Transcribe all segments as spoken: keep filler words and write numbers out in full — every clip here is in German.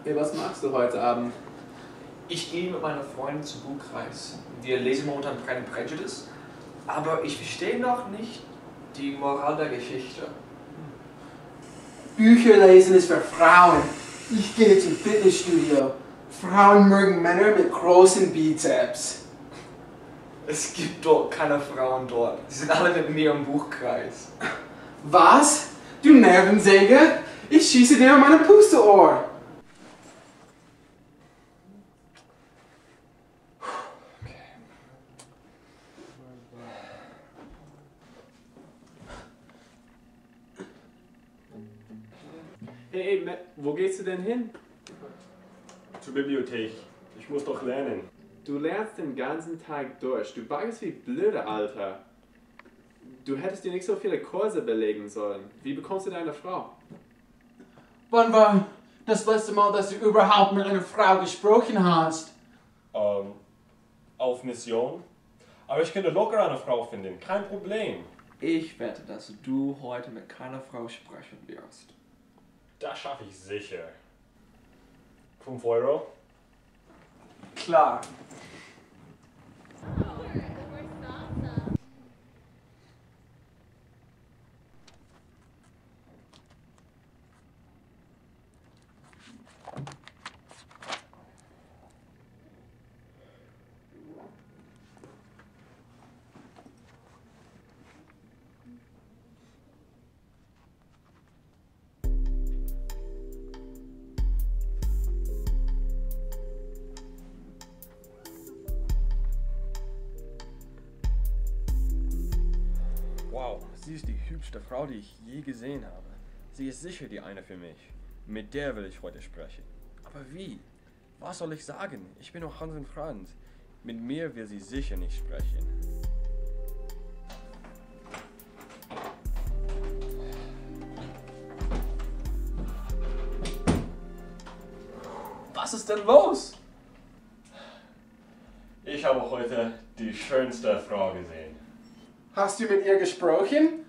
Hey, was machst du heute Abend? Ich gehe mit meiner Freundin zum Buchkreis. Wir lesen momentan Pride and Prejudice, aber ich verstehe noch nicht die Moral der Geschichte. Bücher lesen ist für Frauen. Ich gehe zum Fitnessstudio. Frauen mögen Männer mit großen Bizeps. Es gibt dort keine Frauen dort. Sie sind alle mit mir im Buchkreis. Was? Du Nervensäge? Ich schieße dir an meinem Pusteohr. Hey, wo gehst du denn hin? Zur Bibliothek. Ich muss doch lernen. Du lernst den ganzen Tag durch. Du baggerst wie blöde, Alter. Du hättest dir nicht so viele Kurse belegen sollen. Wie bekommst du deine Frau? Wann war das letzte Mal, dass du überhaupt mit einer Frau gesprochen hast? Ähm, auf Mission. Aber ich könnte locker eine Frau finden. Kein Problem. Ich wette, dass du heute mit keiner Frau sprechen wirst. Das schaffe ich sicher. fünf Euro? Klar. Wow, sie ist die hübschste Frau, die ich je gesehen habe. Sie ist sicher die eine für mich. Mit der will ich heute sprechen. Aber wie? Was soll ich sagen? Ich bin noch Hans und Franz. Mit mir will sie sicher nicht sprechen. Was ist denn los? Ich habe heute die schönste Frau gesehen. Hast du mit ihr gesprochen?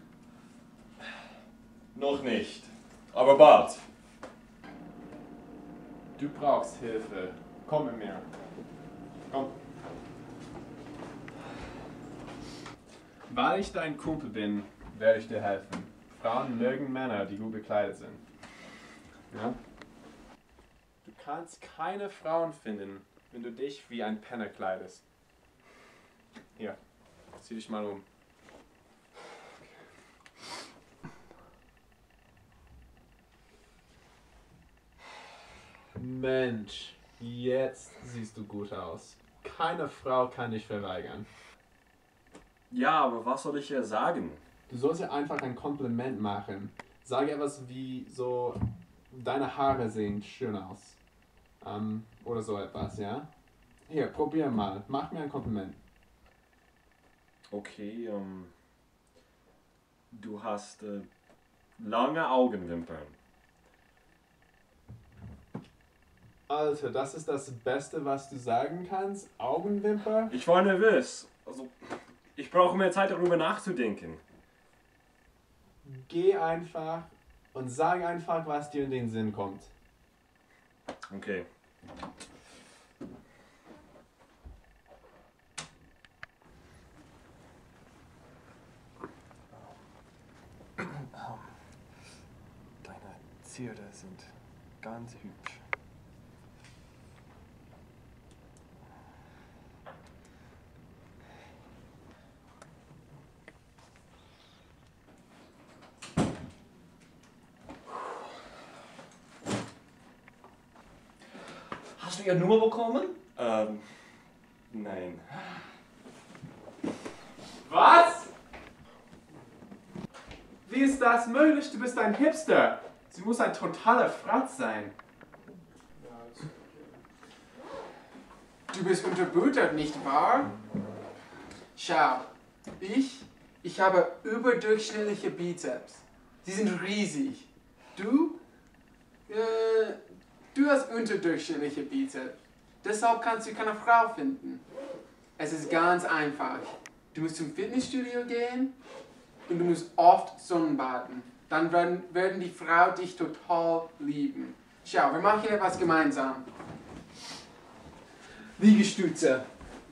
Noch nicht, aber bald. Du brauchst Hilfe. Komm mit mir. Komm. Weil ich dein Kumpel bin, werde ich dir helfen. Frauen mögen Männer, die gut bekleidet sind. Ja? Du kannst keine Frauen finden, wenn du dich wie ein Penner kleidest. Hier, zieh dich mal um. Mensch, jetzt siehst du gut aus. Keine Frau kann dich verweigern. Ja, aber was soll ich ihr sagen? Du sollst ihr einfach ein Kompliment machen. Sag etwas wie so, deine Haare sehen schön aus. Ähm, oder so etwas, ja? Hier, probier mal. Mach mir ein Kompliment. Okay, ähm, du hast äh, lange Augenwimpern. Alter, das ist das Beste, was du sagen kannst? Augenwimper? Ich war nervös. Also, ich brauche mehr Zeit, darüber nachzudenken. Geh einfach und sag einfach, was dir in den Sinn kommt. Okay. Deine Zierde sind ganz hübsch. Hast du ihre Nummer bekommen? Ähm, nein. Was? Wie ist das möglich? Du bist ein Hipster. Sie muss ein totaler Fratz sein. Du bist unterbuttert, nicht wahr? Schau, ich, ich habe überdurchschnittliche Bizeps. Sie sind riesig. Du, äh, du hast unterdurchschnittliche Bizeps. Deshalb kannst du keine Frau finden. Es ist ganz einfach. Du musst zum Fitnessstudio gehen und du musst oft Sonnenbaden. Dann werden, werden die Frau dich total lieben. Schau, wir machen etwas gemeinsam. Liegestütze.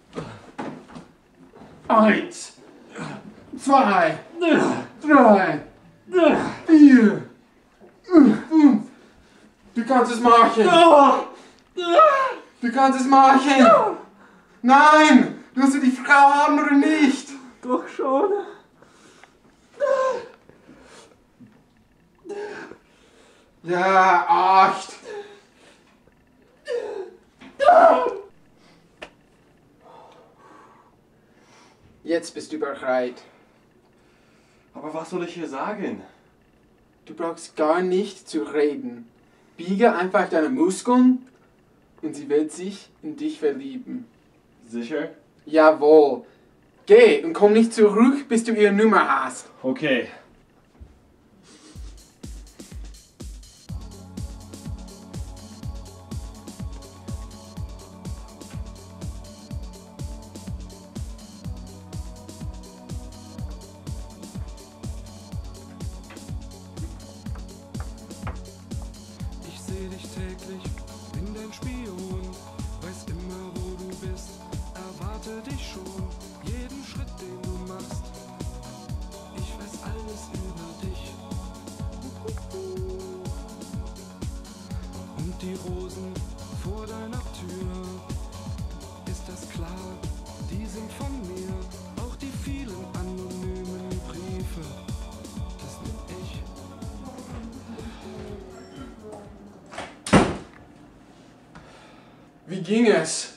Eins, zwei, drei, vier, fünf. Du kannst es machen. Du kannst es machen. Nein, willst du die Frau haben oder nicht? Doch schon. Ja, acht. Jetzt bist du bereit. Aber was soll ich hier sagen? Du brauchst gar nicht zu reden. Biege einfach deine Muskeln und sie wird sich in dich verlieben. Sicher? Jawohl. Geh und komm nicht zurück, bis du ihre Nummer hast. Okay. Ich seh dich täglich, bin dein Spion, weiß immer wo du bist, erwarte dich schon, jeden Schritt den du machst, ich weiß alles über dich. Und die Rosen vor deiner Tür, ist das klar, die sind von mir, auch die vielen anonymen Briefe, das bin ich. Wie ging es?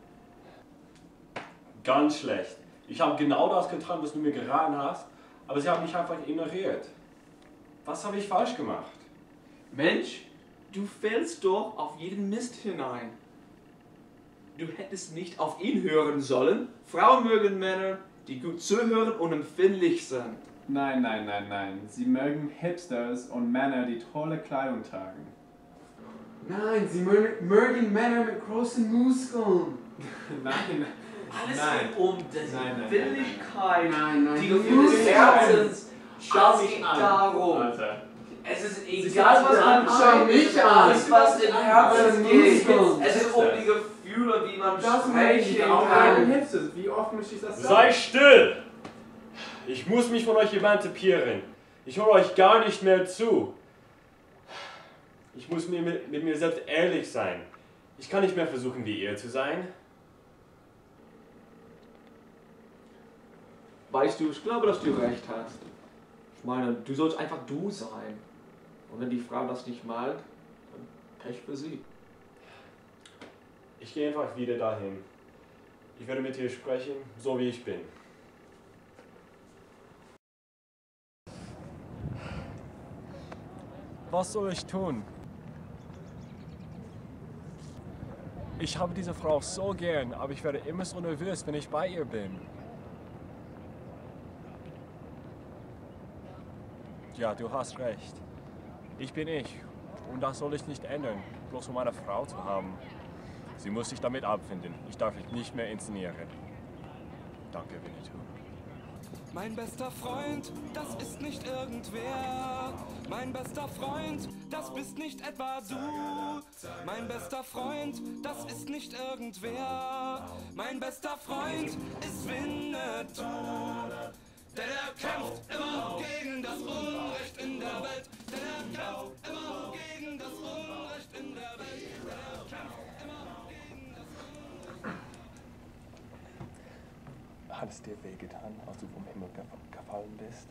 Ganz schlecht. Ich habe genau das getan, was du mir geraten hast, aber sie haben mich einfach ignoriert. Was habe ich falsch gemacht? Mensch, du fällst doch auf jeden Mist hinein. Du hättest nicht auf ihn hören sollen. Frauen mögen Männer, die gut zuhören und empfindlich sind. Nein, nein, nein, nein. Sie mögen Hipsters und Männer, die tolle Kleidung tragen. Nein, sie mö- mögen Männer mit großen Muskeln. Nein, Alles nein. um die Nein, nein, nein, Empfindlichkeit, Nein, nein, die du Gefühle musst des es Herzens. Schau Es mich geht an, darum. Alter. Es ist Sie egal, schaut was mich man an. Schau mich an. alles, was im Herzen Meine geht. Muskeln. Es ist um die Gefühle, wie man Das sprechen meine ich auch. kann. Hipsters, wie oft muss ich das sagen? Sei still! Ich muss mich von euch emanzipieren. Ich höre euch gar nicht mehr zu. Ich muss mir mit, mit mir selbst ehrlich sein. Ich kann nicht mehr versuchen, wie ihr zu sein. Weißt du, ich glaube, dass du recht hast. Ich meine, du sollst einfach du sein. Und wenn die Frau das nicht mag, dann Pech für sie. Ich gehe einfach wieder dahin. Ich werde mit ihr sprechen, so wie ich bin. Was soll ich tun? Ich habe diese Frau so gern, aber ich werde immer so nervös, wenn ich bei ihr bin. Ja, du hast recht. Ich bin ich. Und das soll ich nicht ändern, bloß um eine Frau zu haben. Sie muss sich damit abfinden. Ich darf mich nicht mehr inszenieren. Danke, Winnetou. Mein bester Freund, das ist nicht irgendwer. Mein bester Freund, das bist nicht etwa du. Mein bester Freund, das ist nicht irgendwer. Mein bester Freund ist Winnetou. Denn er kämpft immer gegen das Unrecht in der Welt. Denn er kämpft immer gegen das Unrecht in der Welt. Denn er kämpft immer gegen das Unrecht. Hat es dir wehgetan, als du vom Himmel gef- gefallen bist?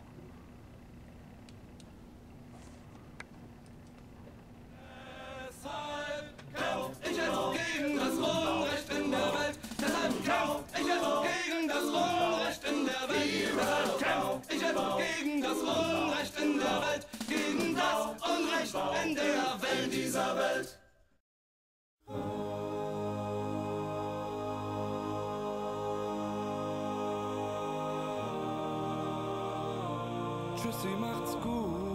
Deshalb kämpf ich jetzt gegen das Unrecht in der Welt. Deshalb kämpf ich jetzt gegen das Unrecht in der Welt. Deshalb kämpf ich jetzt gegen das Unrecht in der Welt. Gegen das Unrecht in der Welt dieser Welt. Tschüssi, macht's gut.